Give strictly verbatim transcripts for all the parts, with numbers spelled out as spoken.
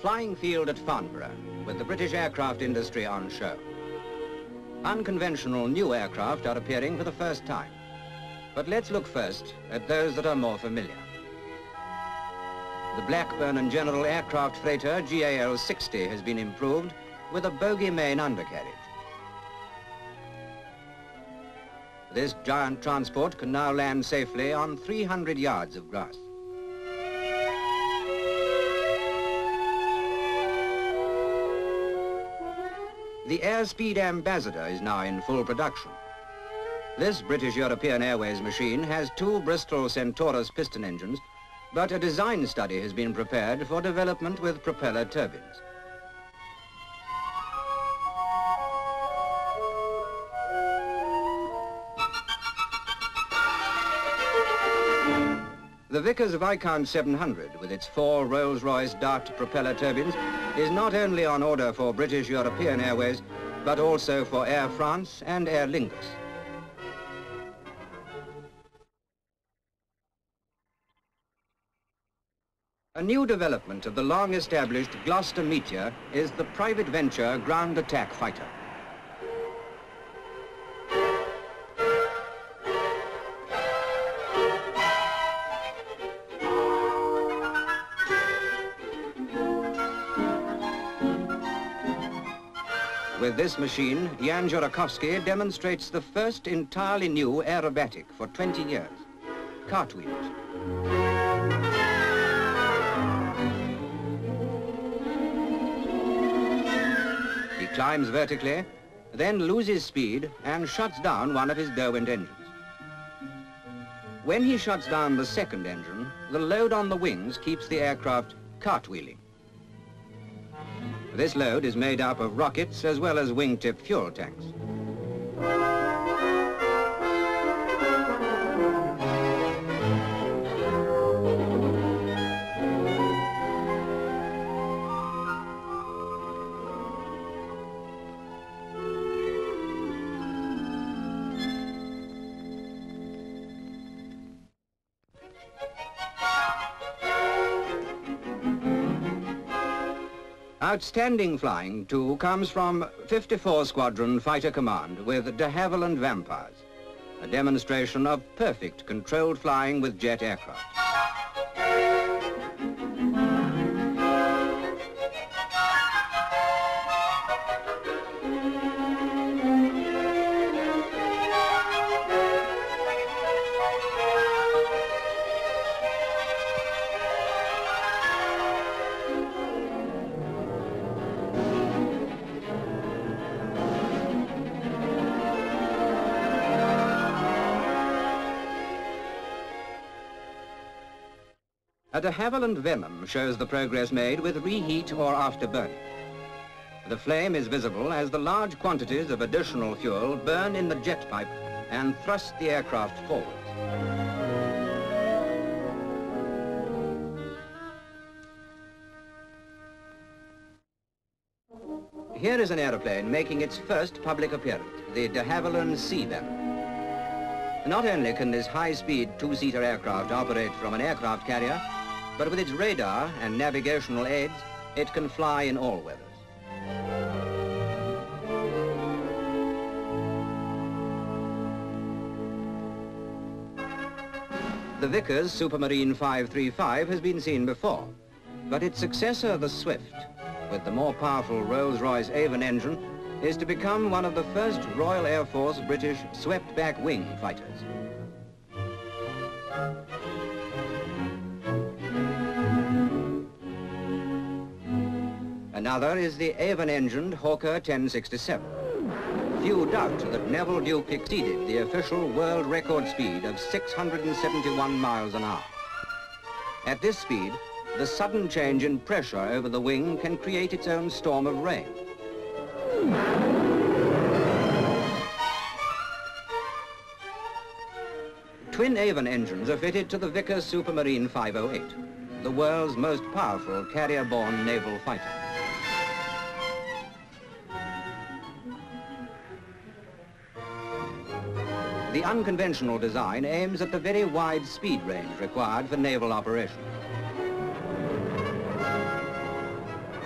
flying field at Farnborough, with the British aircraft industry on show. Unconventional new aircraft are appearing for the first time. But let's look first at those that are more familiar. The Blackburn and General aircraft freighter G A L sixty has been improved with a bogey main undercarriage. This giant transport can now land safely on three hundred yards of grass. The Airspeed Ambassador is now in full production. This British European Airways machine has two Bristol Centaurus piston engines, but a design study has been prepared for development with propeller turbines. The Vickers Viscount seven hundred, with its four Rolls-Royce Dart propeller turbines, is not only on order for British European Airways, but also for Air France and Aer Lingus. A new development of the long-established Gloucester Meteor is the private venture ground attack fighter. With this machine, Jan Jurakovsky demonstrates the first entirely new aerobatic for twenty years, cartwheels. He climbs vertically, then loses speed and shuts down one of his Derwent engines. When he shuts down the second engine, the load on the wings keeps the aircraft cartwheeling. This load is made up of rockets as well as wingtip fuel tanks. Outstanding flying, too, comes from fifty-four Squadron Fighter Command with de Havilland Vampires, a demonstration of perfect controlled flying with jet aircraft. A de Havilland Venom shows the progress made with reheat or afterburning. The flame is visible as the large quantities of additional fuel burn in the jet pipe and thrust the aircraft forwards. Here is an aeroplane making its first public appearance, the de Havilland Ceda. Not only can this high-speed two-seater aircraft operate from an aircraft carrier, but with its radar and navigational aids, it can fly in all weathers. The Vickers Super Marine five three five has been seen before, but its successor, the Swift, with the more powerful Rolls-Royce Avon engine, is to become one of the first Royal Air Force British swept-back wing fighters. Another is the Avon-engined Hawker ten sixty-seven. Few doubt that Neville Duke exceeded the official world record speed of six hundred seventy-one miles an hour. At this speed, the sudden change in pressure over the wing can create its own storm of rain. Twin Avon engines are fitted to the Vickers Super Marine five oh eight, the world's most powerful carrier-borne naval fighter. The unconventional design aims at the very wide speed range required for naval operations.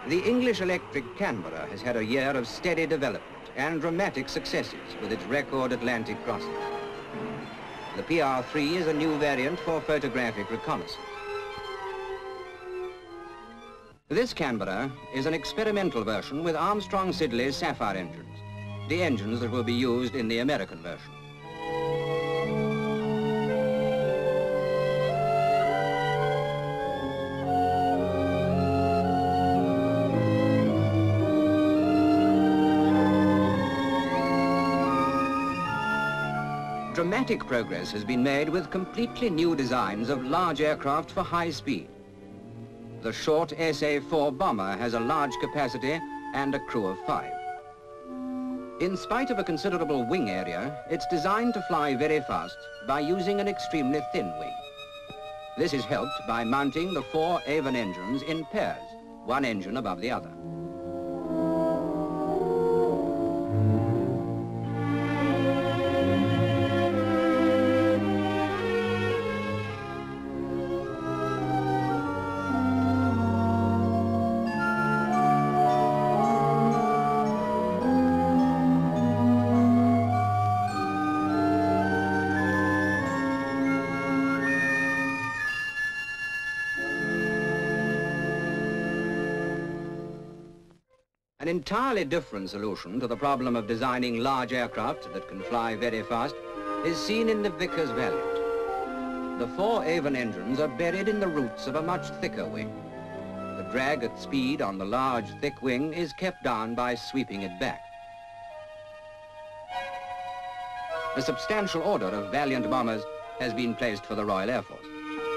The English electric Canberra has had a year of steady development and dramatic successes with its record Atlantic crossing. The P R three is a new variant for photographic reconnaissance. This Canberra is an experimental version with Armstrong Sidley's Sapphire engines, the engines that will be used in the American version. Dramatic progress has been made with completely new designs of large aircraft for high speed. The short S A four bomber has a large capacity and a crew of five. In spite of a considerable wing area, it's designed to fly very fast by using an extremely thin wing. This is helped by mounting the four Avon engines in pairs, one engine above the other. An entirely different solution to the problem of designing large aircraft that can fly very fast is seen in the Vickers Valiant. The four Avon engines are buried in the roots of a much thicker wing. The drag at speed on the large, thick wing is kept down by sweeping it back. A substantial order of Valiant bombers has been placed for the Royal Air Force.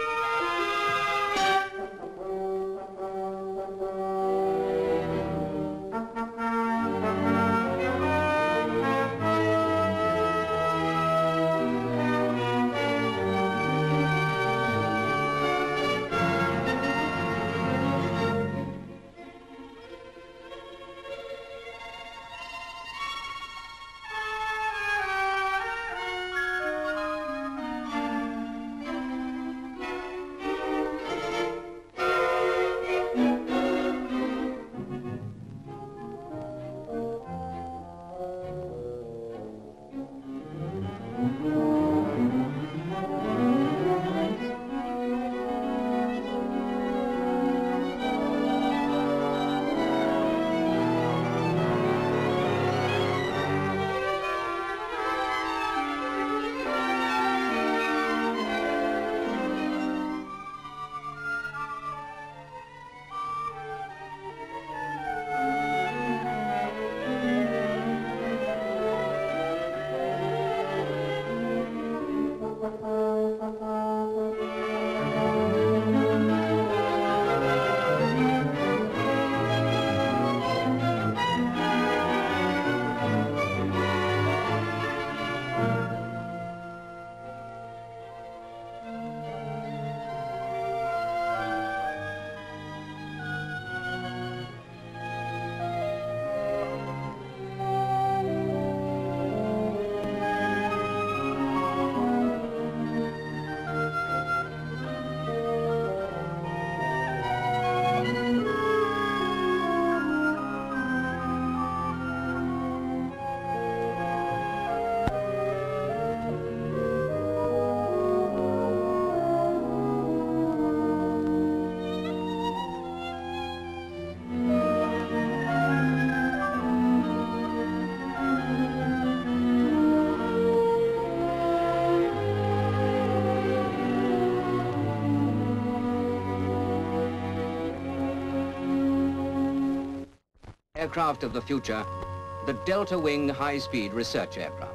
Aircraft of the future, the Delta Wing high-speed research aircraft.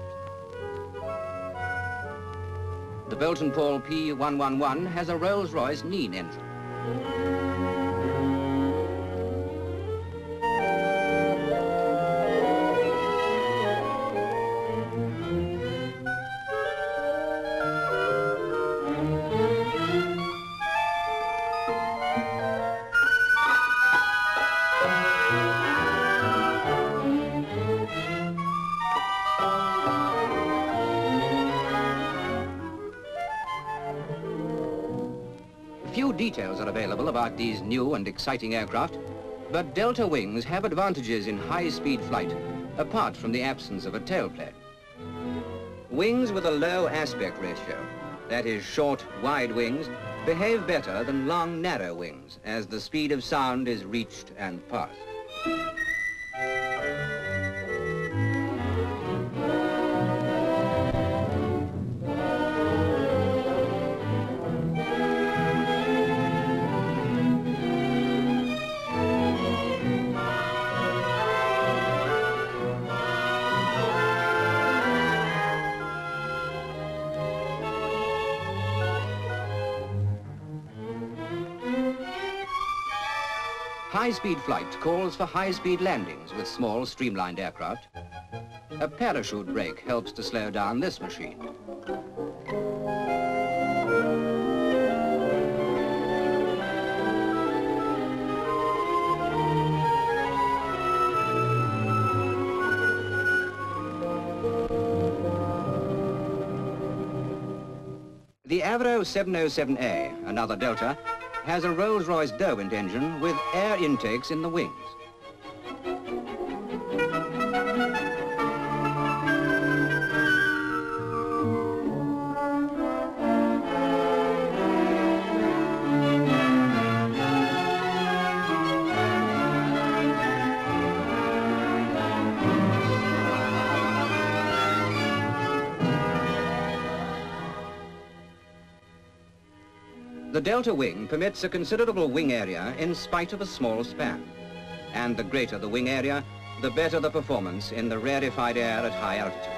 The Boulton Paul P one one one has a Rolls-Royce Neen engine. Few details are available about these new and exciting aircraft, But delta wings have advantages in high-speed flight, apart from the absence of a tailplane. Wings with a low aspect ratio, that is short, wide wings, behave better than long, narrow wings, as the speed of sound is reached and passed. High-speed flight calls for high-speed landings with small, streamlined aircraft. A parachute brake helps to slow down this machine. The Avro seven oh seven A, another Delta, has a Rolls-Royce Derwent engine with air intakes in the wings. The delta wing permits a considerable wing area in spite of a small span. And the greater the wing area, the better the performance in the rarefied air at high altitude.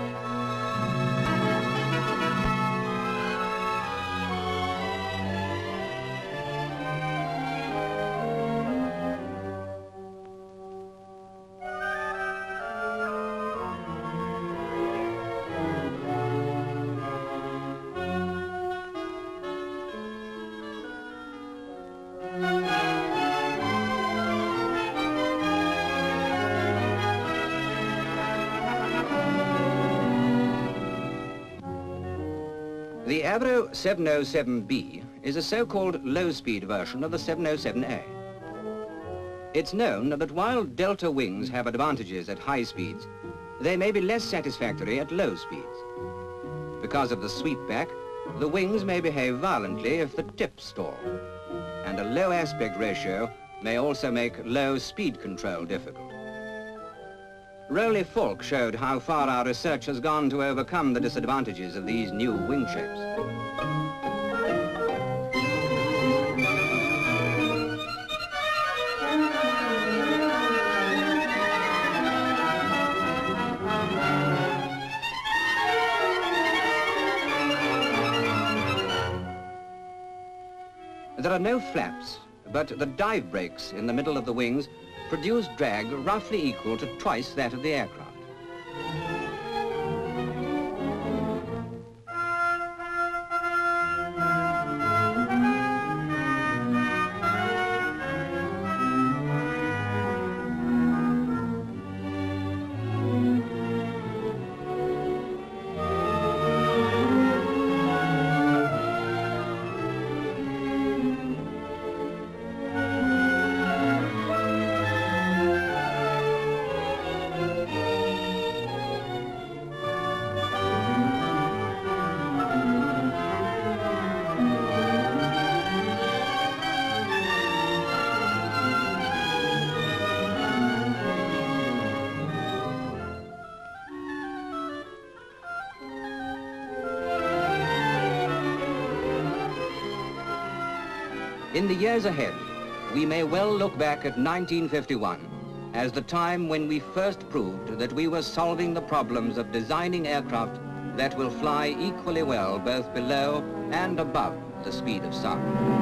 The Avro seven oh seven B is a so-called low-speed version of the seven oh seven A. It's known that while delta wings have advantages at high speeds, they may be less satisfactory at low speeds. Because of the sweep back, the wings may behave violently if the tips stall, and a low aspect ratio may also make low speed control difficult. Rowley-Falk showed how far our research has gone to overcome the disadvantages of these new wing shapes. There are no flaps, but the dive brakes in the middle of the wings produce drag roughly equal to twice that of the aircraft. In the years ahead, we may well look back at nineteen fifty-one as the time when we first proved that we were solving the problems of designing aircraft that will fly equally well both below and above the speed of sound.